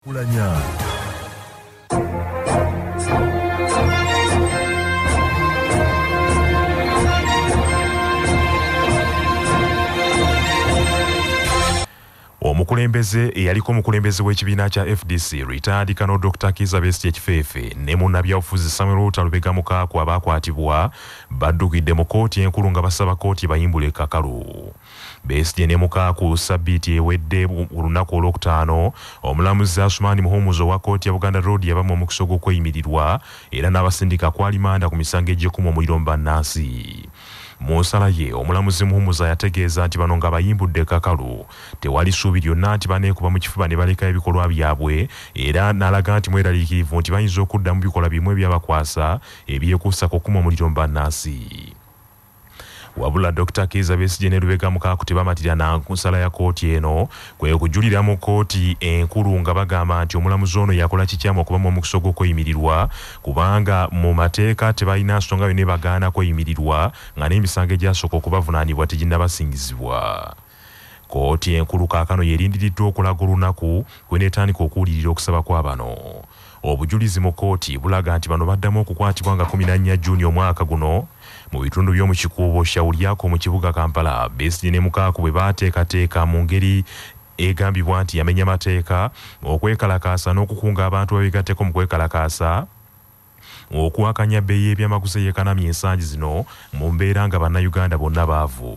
Omukulembeze eyaliko omukulembeze w'ekibiina kya FDC retired Colonel Dr. Kizza Besigye Kifeefe ne munnabyabufuzi Samuel Talubega Mukaku abakwatibwa baddukidde mu kkooti enkulu nga basaba kkooti bayimbule kakalu. Besigye ne Mukaku sabbiiti ewedde olunaku olwokutaano omulamuzi Asumani Muhumuzi owa kkooti ya Buganda Road yabamu omukisa gw'okweyimirirwa era n'abasindika kwalimanda ku misango egy'ekkumu omuliro mu bannansi. Mu nsala ye omulamuzi Muhumuzi yategeeza nti bano nga bayimbudde kakalu tewali ssuubi lyonna nti baneekuba mu kifuba ne baleka ebikolwa byabwe era n'alaga nti mweraliikirivu nti bayinza okudda mu bikolwa bimu ebyabakwasa ebyekuusa ku kkuma omuliro mu bannansi. Wabula Dr. Kizza Besigye ne Lubega Mukaku tebamatira na nsala ya kkooti eno kwe kujulira mu kkooti enkulu nga bagamba nti omulamuzi ono yakola kikyamu okubamu omukisa gw'okweyimirirwa kubanga mu mateeka tebalina nsonga yonna bagaana kweyimirirwa nga n'emisango egyasooka okubavunaanibwa teginnabasingizibwa. Kkooti enkulu kaakano yerindiriddwa okulaga olunaku kwe neetandika okuwulirira okusaba kwa bano. Obujulizi mu kkooti bulaga nti bano baddamu okukwatibwa nga 14 Juni omwaka guno mu bitundu by'omu kikuubo Shauliako mu kibuga Kampala. Besigye ne Mukaku bwe baateekateeka mu ngeri egambibwa nti yamenya mateeka okwekalakaasa n'okukunga abantu abeegatteko mu kwekalakaasa okuwakanya bbeeyi y'ebyamaguzi eyeekanamye ensangi zino mu mbeera nga bannayuganda bonna baavu.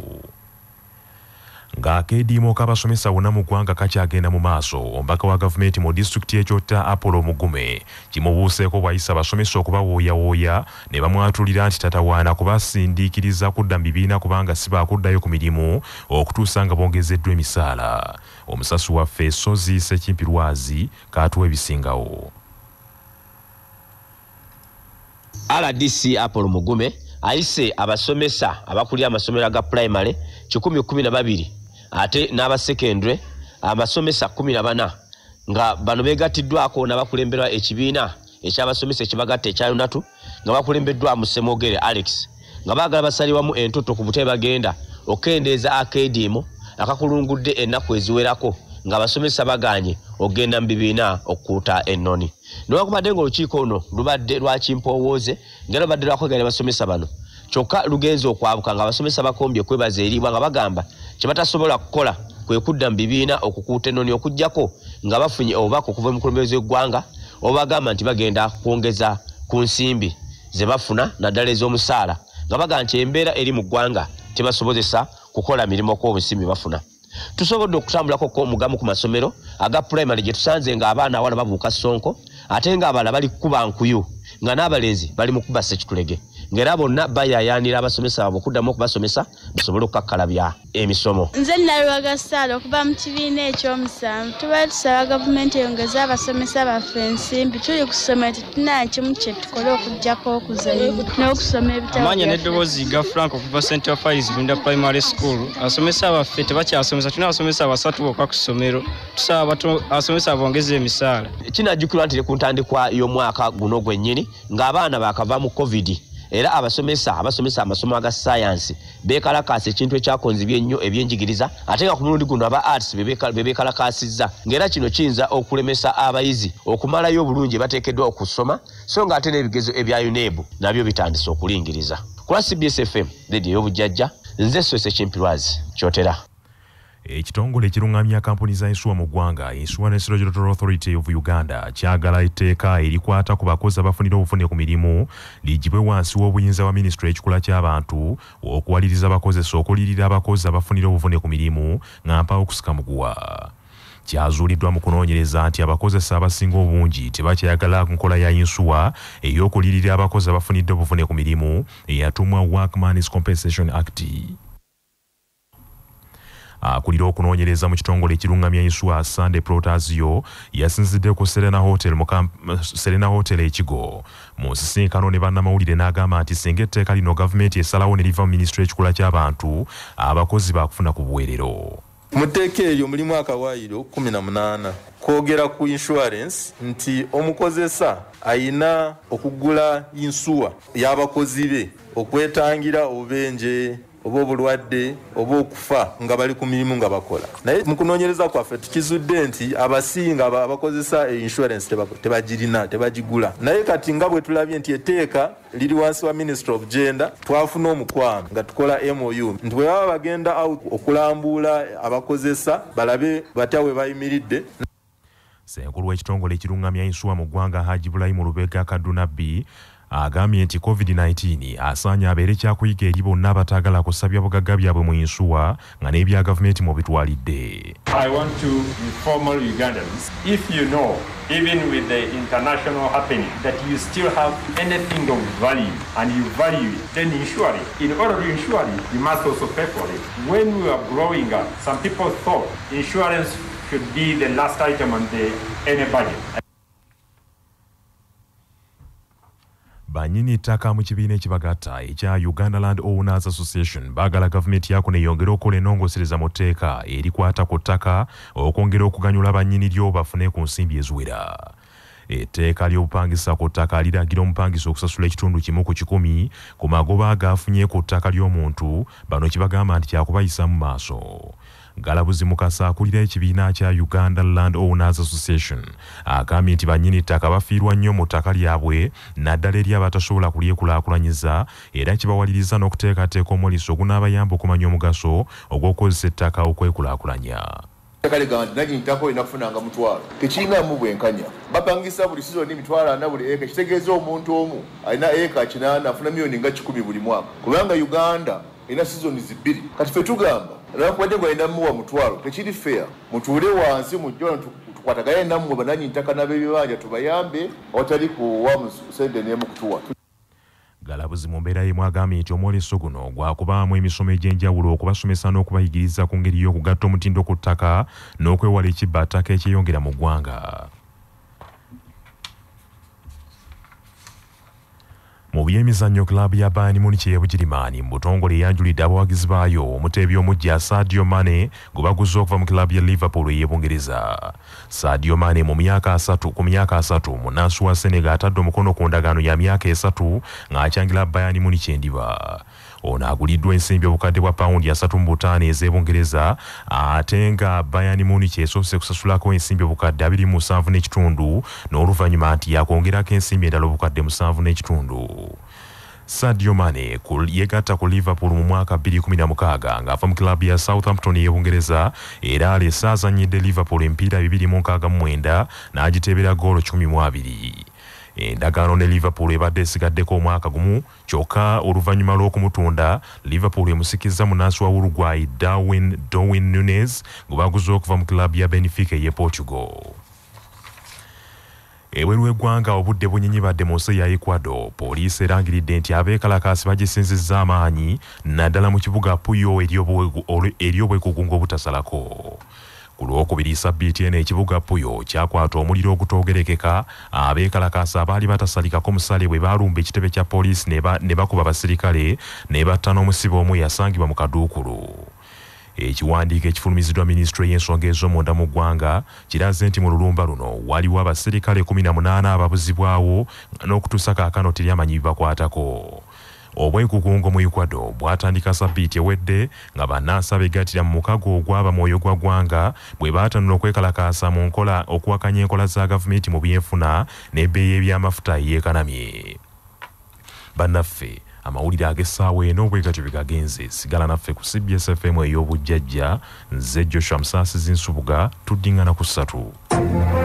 Ng'akeediimo k'abasomesa wonna mu ggwanga kakyagenda mu maaso, omubaka wa gavumenti mu disitulikiti y'Ekyotta Apollo Mugume kimubuuseeko bw'ayisa abasomesa okubawooyawooya ne bamwatulira nti tatawaana kubasindiikiriza kudda mu bibiina kubanga si baakuddayo ku mirimu okutuusa nga bongezeddwa emisaala. Omusasi waffe Sozi Ssekimpirwazi kaatuwa ebisingawo. RDC Apollo Mugume ayise abasomesa abakulira amasomero aga primary 112 ate n'aba secondary abasomesa 14 nga bano begattiddwako n'abakulemberwa ekibiina eky'abasomesa ekibagatta ekya Yunatu nga bakulembeddwa mu Semogere Alex nga baagala basalibwamu entoto ku butebe bagenda okendeeza akeediimo akakulungudde ennaku eziwerako nga abasomesa baganye ogenda mu bibiina okukuuta ennoni. Newakubadde ng'olukiiko luno lubadde lwa kimpowooze nga lubadde lwakwegala abasomesa bano kyokka lugenza okwabuka nga abasomesa bakombye kwebaza eribwa nga bagamba kye batasobola kukola kwe kudda mu bibiina okukuuta ennoni okuggyako nga bafunye obubaka okuva mu kulembeze w'eggwanga obagamba nti bagenda kwongeza ku nsimbi ze bafuna naddala ez'omusaala nga bagamba nti embeera eri mu ggwanga tebasobozesa kukola mirimu kw'obusimbi bafuna. Tusobodde okutambulako ko mugamu ku masomero aga primary gye tusanze nga abaana awala babuuka Sonko ate nga abala bali kuba nkuyu nga n'abalenzi bali mu kuba Ssekitulege ngera bonna bayayaanira abasomesa abo okuddamu okubasomesa basobole okukakkalabya emisomo. Nze Nalwaga Ssaala okuva mu kibiina ekyomusanvu tuba tusaba gavumenti eyongeze abasomesa baffe ensimbi tuli ku ssomero tetunaa kimu kye tukole okuggyako okuzannya n'okusoma ebitabo. Amanya n'eddoboozi ga Frank okuva St. Faiz Bunda Primary School. Abasomesa baffe tebakyasomesa, tulina abasomesa basatu bokka ku ssomero. Tusaba abasomesa bongeze emisaala. Kinajjukirwa nti ku ntandikwa y'omwaka guno gwennyini ng'abaana baakava mu COVID era abasomesa amasomo aga science bekalakasa ekintu ekyakonzibye ennyo ebyenjigiriza ate nga ku mulundi guno aba arts bebekalakasizza ng'era kino kiyinza okulemesa abayizi okumalayo obulungi bateekeddwa okusoma so nga ate n'ebigezo ebya UNEB nabyo bitandise okulingiriza. Kwa CBS FM radio y'obujjajja nze Ssekimpirwazi Kyotera. Ekitongole ekirungamya kampuni za ensuwa mu ggwanga Insurance Regulatory Authority of Uganda kyagala etteeka erikwata ku bakozi abafunira obuvune ku mirimu ligibwe wansi w'obuyinza wa minisitule ekikula ky'abantu okuwaliriza abakozesa okulirira abakozi abafunira obuvune ku mirimu nga mpawo kusika muguwa. Kyazuuliddwa mu kunoonyereza nti abakozesa abasinga obungi tebakyayagala nkola ya insuwa ey'okulirira abakozi abafunidde obuvune ku mirimu eyatumwa Workmen's Compensation Act. Akulira okunoonyereza mu kitongole ekirungamya insuwa Sunday Protazio yasinzidde ku Serena Hotel ekigo mu nsisinkano ne bannamawulire n'agamba nti singa etteeka lino gavumenti esalawo ne liva mu minisitule ekikula ky'abantu abakozi baakufuna ku buweerero. Muteeka eyo mulimu akawaayiro 18 kwogera ku insurance nti omukozesa ayina okugula insuwa y'abakozi be okwetangira obubenje oba obulwadde oba okufa nga bali ku mirimu nga bakola. Naye mu kunoonyereza kwaffe tukizudde nti abasinga abakozesa insurance tebagirina, tebagigula. Naye kati nga bwe tulabye nti etteeka liri wansi wa Ministry of Gender, twafuna omukwano nga tukola MOU nti bwe baba bagenda okulambula abakozesa balabe batya we bayimiridde. Ssenkulu w'ekitongole ekirungamya ensuwa mu ggwanga Haji Ibrahim Lubega Kaduna B agambye nti COVID-19 asaanya abeere kyakuyiga eri bonna abataagala kusabya bugagga byabwe mu nsuwa nga n'ebya gavumenti mu bitwalidde. I want to inform all Ugandans, if you know, even with the international happening, that you still have anything of value and you value it, then insure it. In order to insure it, you must also pay for it. When we were growing up, some people thought insurance should be the last item on any budget. Banyini ttaka mu kibiina ekibagatta ekya Uganda Land Owners Association baagala gavumenti yaako neeyongera okukola ennongosereza mu tteeka erikwata ku ttaka okwongera okuganyula bannyini lyo bafune ku nsimbi eziwera. Etteeka ly'obupangisa ku ttaka liragira omupangisa okusasula ekitundu kimu ku 100 ku magoba agaafunye ku ttaka ly'omuntu, bano kibagamba nti kyakubayisa mu maaso. Galabuzi Mukasa akulira ekibiina kya Uganda Land Owners Association agambye nti bannyini ttaka bafiirwa nnyo mu ttaka lyabwe naddala eri abatasobola kulyekulaakulanyiza, era kibawaliriza n'okuteekateeka omuliso ogunaabayamba okumanya omugaso ogw'okukozesa ettaka okwekulaakulanya. Ettaka ligamba nti nannyini ttaka olina kufunanga mutwalo, tekiringamu bwenkanya. Bapangisa buli sizoni mitwalo 40 buli eka, kitegeeza omuntu omu alina eka 80 afuna miliyoni nga 10 buli mwaka, kubanga Uganda erina sizoni 2. Kati ffe tugamba nakubadde gwalina muwa mutwalo, tekiri fair. Mutuule wansi mujjona tukwatagane nammwe bananyini ttaka n'ab'ebibanja tubayambe awatali kuwa sente n'emu kutuwa. Galabuzi mu mbeera y'emu agambye nti omwoleso guno gwakubaamu emisomo egy'enjawulo okubasomesa n'okubayigiriza ku ngeri y'okugatta omutindo ku ttaka n'okwewala ekibba ttaka ekyeyongera mu ggwanga. Mu by'emizannyo kilaabu ya Bayern Munich y'Ebugirimaani mu butongole eyanjulidde abawagizi baayo omuteebi omujja Sadio Mane gwe baguze okuva mu kilaabu ya Liverpool ey'Ebungereza. Sadio Mane ku myaka 3 munnansi wa Senegal atadde omukono ku ndagaano ya myaka 3 ng'akyangira Bayern Munich endiba. Ono aguliddwa ensimbi obukadde bwa pawundi 35 ez'Ebungereza ate nga Bayern Munich esoose kusasulako ensimbi obukadde 27.5 n'oluvannyuma nti yakwongerako ensimbi endala obukadde 7.5. Sadio Mane yegatta ku Liverpool mu mwaka 2016 ng'ava mu kilaabu ya Southampton ey'Ebungereza era alese azannyidde Liverpool empiira 269 n'agiteebera goolo 12. Endagaano ne Liverpool ebadde esigaddeko omwaka gumu kyokka oluvannyuma lw'okumutunda Liverpool emusikizza munnansi wa Uruguay Darwin Núñez gwe baguze okuva mu kilaabu ya Benfica ey'e Portugal. Ebweru w'eggwanga obudde bunyinyibadde mu nsi ya Ecuador, poliisi erangiridde nti abeekalakaasi bagisinzizza amaanyi naddala mu kibuga Puyo eri obwekugunga obutasalako. Ku Lwokubiri Ssabbiiti eno ekibuga Puyo kyakwata omuliro ogutoogerekeka, abeekalakaasi abaali batasalikako musale bwe baalumba ekitebe kya poliisi ne bakuba abasirikale ne batta n'omusibe omu yasangibwa mu kaduukulu. Ekiwandiiko ekifulumiziddwa Minisitule y'ensonga ez'omunda mu ggwanga kiraze nti mu lulumba luno waliwo abasirikale 18 ababuzibwawo n'okutuusa kaakano teryamanyi bibakwatako. Obwekukungo mu Ecuador bwatandika Ssabbiiti ewedde nga bannansi abeegattira mu mukago ogwaba mwoyo gwa ggwanga bwe baatanula okwekalakaasa mu nkola okuwakanya enkola za gavumenti mu byenfuna n'ebbeeyi y'ebyamafuta eyeekanamye. Bannaffe amawulire ag'essaawa eno bwe gatyo bagagenze. Sigala naffe ku CBS FM ey'obujjajja. Nze Joshua Musaasizi Nsubuga, tuddingana ku 3.